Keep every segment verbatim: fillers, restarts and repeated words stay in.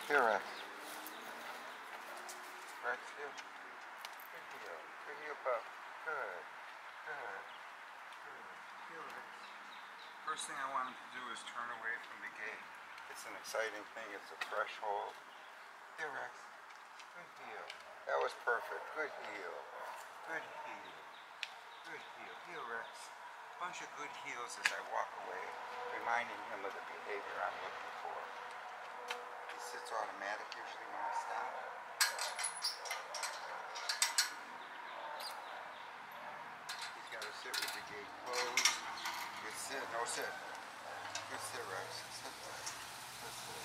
Here, Rex. Rex, here. Good heel. Good heel, pup. Good. Good. Good. Heel, Rex. First thing I want him to do is turn away from the gate. It's an exciting thing. It's a threshold. Here, Rex. Good heel. That was perfect. Good heel. Good heel. Good heel. Heel, Rex. Bunch of good heels as I walk away, reminding him of the behavior I'm looking for. He sits automatic usually when I stop. He's got to sit with the gate closed. Good sit. No sit. Good sit, Rex. Sit there. Good sit.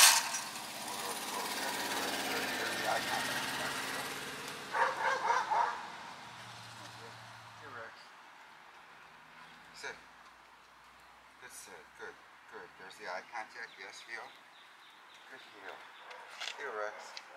There's the eye contact. Here, Rex. Sit. Good sit. Good. Good. There's the eye contact. Yes, heel. Good heel. Heel, Rex.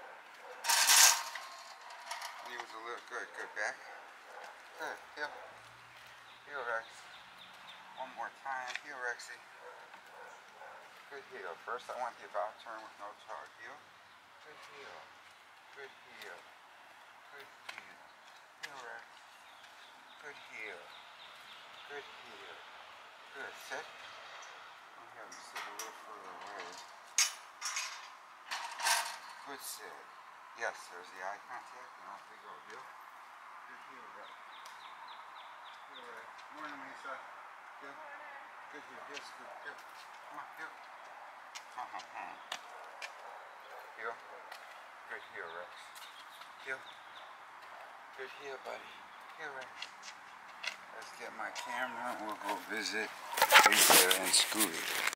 He was a little good. Good. Back. Good. Heel. Heel, Rex. One more time. Heel, Rexy. Good heel. First I want the about turn with no tug. Heel. Good heel. Good heel. Good heel. Heel, Rex. Good heel. Good heel. Good. Sit. I'll have him sit a little further away. Good sit. Yes, there's the eye contact, and off we go. Heel. Good heel, Rex. Heel, Rex. Morning, Lisa. Heel. Good heel. Heel, scoop. Heel. Come on, heel. Ha ha ha. Heel. Good heel, Rex. Heel. Good heel, buddy. Heel, Rex. Let's get my camera and we'll go visit Lisa and Scooty.